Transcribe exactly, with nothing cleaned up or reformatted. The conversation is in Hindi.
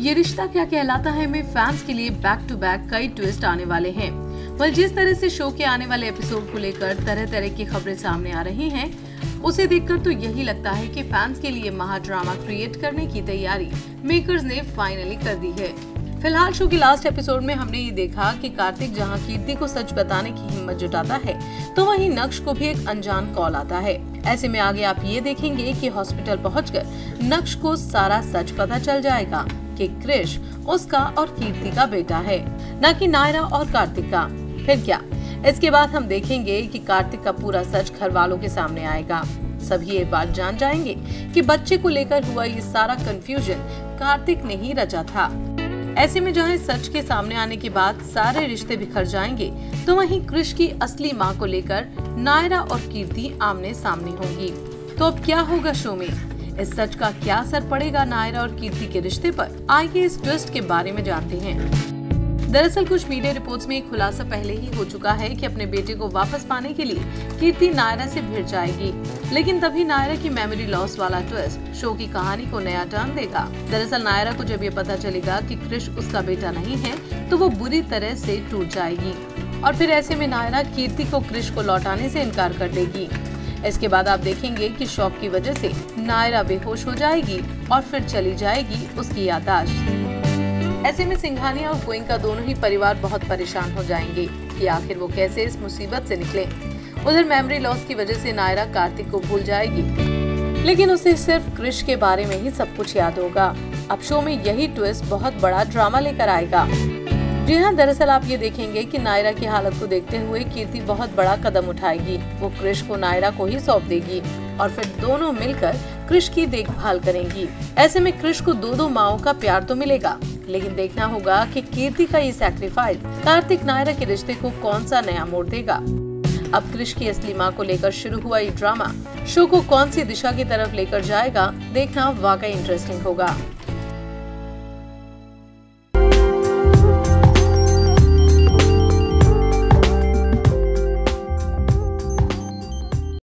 ये रिश्ता क्या कहलाता है में फैंस के लिए बैक टू बैक कई ट्विस्ट आने वाले हैं। वह जिस तरह से शो के आने वाले एपिसोड को लेकर तरह तरह की खबरें सामने आ रही हैं, उसे देखकर तो यही लगता है कि फैंस के लिए महा ड्रामा क्रिएट करने की तैयारी मेकर्स ने फाइनली कर दी है। फिलहाल शो के लास्ट एपिसोड में हमने ये देखा कि कार्तिक जहां कीर्ति को सच बताने की हिम्मत जुटाता है, तो वहीं नक्श को भी एक अनजान कॉल आता है। ऐसे में आगे आप ये देखेंगे कि हॉस्पिटल पहुंचकर नक्श को सारा सच पता चल जाएगा कि कृष उसका और कीर्ति का बेटा है, न कि नायरा और कार्तिक का। फिर क्या, इसके बाद हम देखेंगे कि कार्तिक का पूरा सच घर वालों के सामने आएगा। सभी ये बात जान जाएंगे कि बच्चे को लेकर हुआ ये सारा कंफ्यूजन कार्तिक ने ही रचा था। ऐसे में जहां सच के सामने आने के बाद सारे रिश्ते बिखर जाएंगे, तो वहीं कृष की असली मां को लेकर नायरा और कीर्ति आमने सामने होंगी। तो अब क्या होगा शो में? इस सच का क्या असर पड़ेगा नायरा और कीर्ति के रिश्ते पर? आइए इस ट्विस्ट के बारे में जानते हैं। दरअसल कुछ मीडिया रिपोर्ट्स में एक खुलासा पहले ही हो चुका है कि अपने बेटे को वापस पाने के लिए कीर्ति नायरा से भिड़ जाएगी, लेकिन तभी नायरा की मेमोरी लॉस वाला ट्विस्ट शो की कहानी को नया टर्न देगा। दरअसल नायरा को जब ये पता चलेगा कि कृष उसका बेटा नहीं है, तो वो बुरी तरह से टूट जाएगी और फिर ऐसे में नायरा कीर्ति को कृष को लौटाने से इनकार कर देगी। इसके बाद आप देखेंगे कि शॉक की वजह से नायरा बेहोश हो जाएगी और फिर चली जाएगी उसकी याददाश्त। ऐसे में सिंघानिया और गोइंका दोनों ही परिवार बहुत परेशान हो जाएंगे कि आखिर वो कैसे इस मुसीबत से निकले। उधर मेमोरी लॉस की वजह से नायरा कार्तिक को भूल जाएगी, लेकिन उसे सिर्फ कृष के बारे में ही सब कुछ याद होगा। अब शो में यही ट्विस्ट बहुत बड़ा ड्रामा लेकर आएगा। जी हाँ, दरअसल आप ये देखेंगे कि नायरा की हालत को देखते हुए कीर्ति बहुत बड़ा कदम उठाएगी। वो कृष को नायरा को ही सौंप देगी और फिर दोनों मिलकर कृष की देखभाल करेंगी। ऐसे में कृष को दो दो माओं का प्यार तो मिलेगा, लेकिन देखना होगा कि कीर्ति का ये सैक्रिफाइस कार्तिक नायरा के रिश्ते को कौन सा नया मोड़ देगा। अब कृष की असली मां को लेकर शुरू हुआ ये ड्रामा शो को कौन सी दिशा की तरफ लेकर जाएगा, देखना वाकई इंटरेस्टिंग होगा।